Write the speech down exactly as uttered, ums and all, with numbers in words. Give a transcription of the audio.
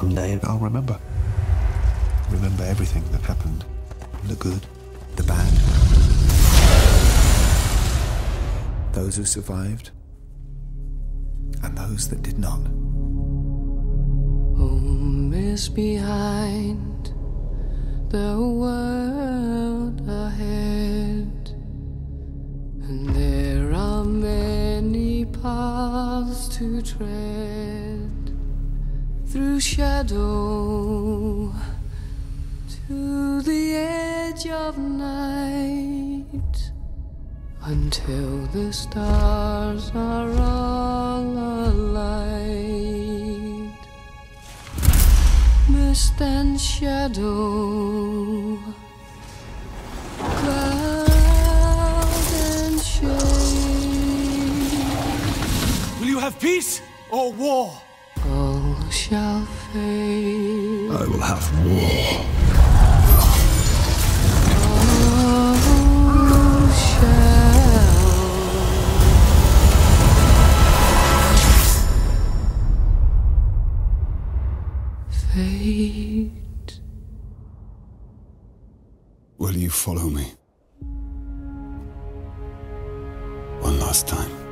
one day I'll remember. Remember everything that happened. The good, the bad. Those who survived, and those that did not. Home is behind, the world ahead, and there are many paths to tread, through shadow to the edge of night, until the stars are all alight. Mist and shadow, cloud and shade. Will you have peace or war? All shall fade. I will have war. Fate. Will you follow me? One last time.